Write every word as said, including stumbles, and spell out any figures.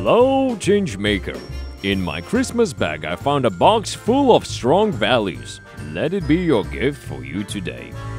Hello, Changemaker. In my Christmas bag, I found a box full of strong values. Let it be your gift for you today.